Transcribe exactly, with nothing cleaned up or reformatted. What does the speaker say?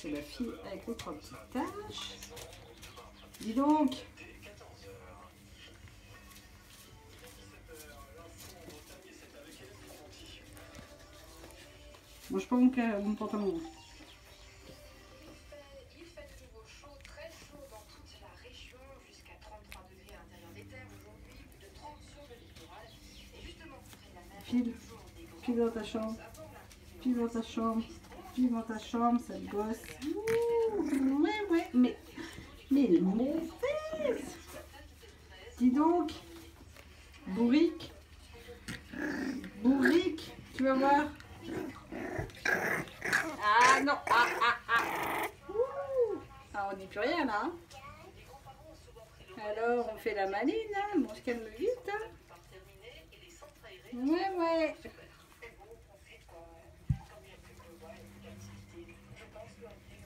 c'est la fille avec les trois petites taches. Dis donc. Mange pas mon, mon pantalon. Il fait de nouveau chaud, très chaud dans toute la région, jusqu'à trente-trois degrés à l'intérieur des terres aujourd'hui, plus de trente sur le littoral. Et justement, après la mer, File, file dans ta chambre, file dans ta chambre, file dans ta chambre, cette gosse. Ouh, ouais, ouais, mais, mais mon fils. Dis donc, bourrique, bourrique, tu vas voir. Ah non, ah, ah, ah. Ouh. Ah, on dit plus rien là. Hein. Alors, on fait la maline, hein. Bon, on se calme vite. Hein. Ouais, ouais.